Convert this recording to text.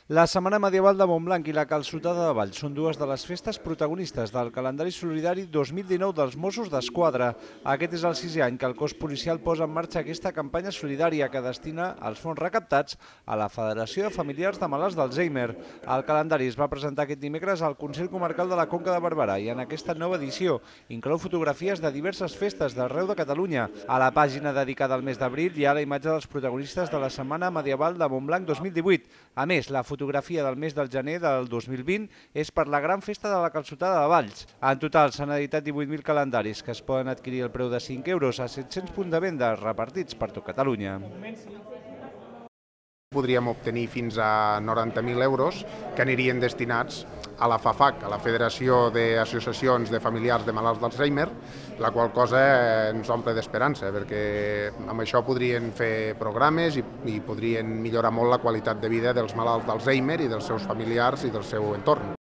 La Setmana Medieval de Montblanc i la Calçotada de Valls són dues de les festes protagonistes del calendari solidari 2019 dels Mossos d'Esquadra. Aquest és el sisè any que el cos policial posa en marxa aquesta campanya solidària que destina els fons recaptats a la Federació de Familiars de Malalts d'Alzheimer. El calendari es va presentar aquest dimecres al Consell Comarcal de la Conca de Barberà i en aquesta nova edició inclou fotografies de diverses festes d'arreu de Catalunya. A la pàgina dedicada al mes d'abril hi ha la imatge dels protagonistes de la Setmana Medieval de Montblanc 2018. A més, la fotografia del mes del gener del 2020 és per la gran festa de la Calçotada de Valls. En total s'han editat 18.000 calendaris que es poden adquirir al preu de 5 euros a 700 punts de venda repartits per tot Catalunya. Podríem obtenir fins a 90.000 euros que anirien destinats a la FAFAC, a la Federació d'Associacions de Familiars de Malalts d'Alzheimer, la qual cosa ens omple d'esperança, perquè amb això podrien fer programes i podrien millorar molt la qualitat de vida dels malalts d'Alzheimer i dels seus familiars i del seu entorn.